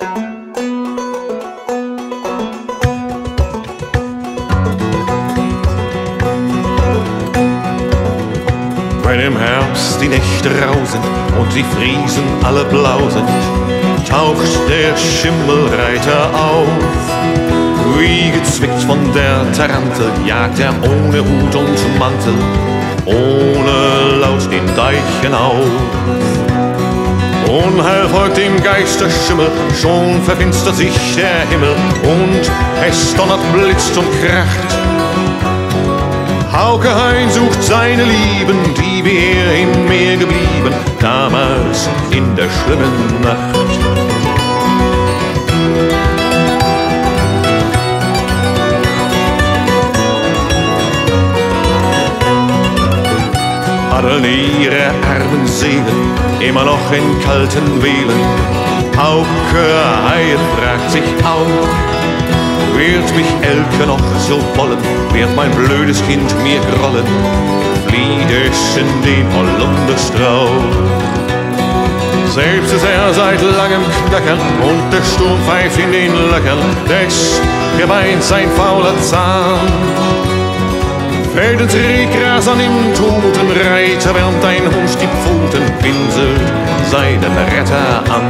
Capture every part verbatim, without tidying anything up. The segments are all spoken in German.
Wenn im Herbst die Nächte rau sind und die Friesen alle blau sind, taucht der Schimmelreiter auf. Wie gezwickt von der Tarantel jagt er ohne Hut und Mantel, ohne Laut den Deich hinauf. Unheil folgt dem Geisterschimmel, schon verfinstert sich der Himmel und es donnert, blitzt und kracht. Hauke Hein sucht seine Lieben, die wie er im Meer geblieben, damals in der schlimmen Nacht. Paddeln ihre armen Seelen immer noch in kalten Welen. Hauke Hein fragt sich auch: Wird mich Elke noch so wollen? Wird mein blödes Kind mir grollen? Flieht es in den Holunderstrauch? Selbst ist er seit langem Knackern und der Sturm pfeift in den Löchern, des geweint sein fauler Zahn. Fällt ins Rehgras an dem toten Reiter, wärmt ein Hund die Pfoten, pinselt seinen Retter an.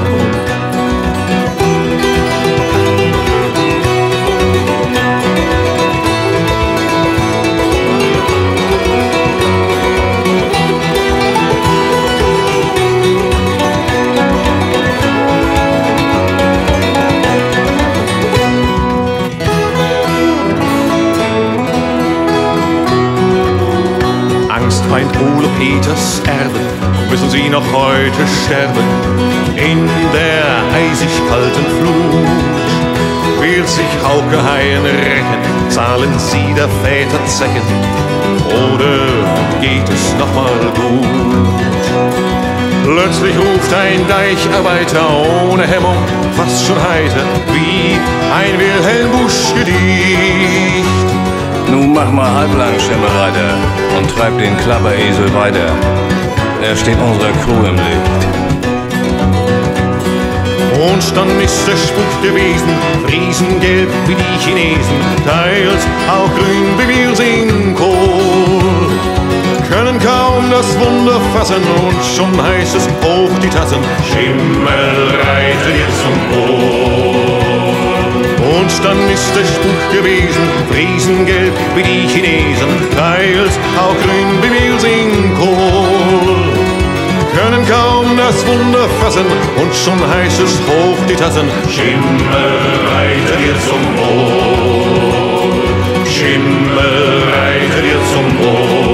Feind Ole Peters Erben, müssen sie noch heute sterben in der eisig kalten Flut. Wird sich Hauke Hein rächen, zahlen sie der Väter Zechen, oder geht es noch mal gut? Plötzlich ruft ein Deicharbeiter ohne Hemmung, fast schon heiter, wie ein Wilhelm Busch Gedicht. Nun mach mal halblang, Schimmelreiter, und treib den Klapperesel weiter. Er steht unserer Crew im Licht. Und dann ist der Spuk gewesen, riesengelb wie die Chinesen, teils auch grün wie wir Singkohl. Können kaum das Wunder fassen und schon heißt es hoch die Tassen: Schimmelreiter dir zum Wohl. Und dann ist der Spuk gewesen, riesengelb wie die Chinesen, teils auch grün wie wir Singkohl. Können kaum das Wunder fassen und schon heißt es hoch die Tassen: Schimmelreiter dir zum Wohl, Schimmelreiter dir zum Wohl.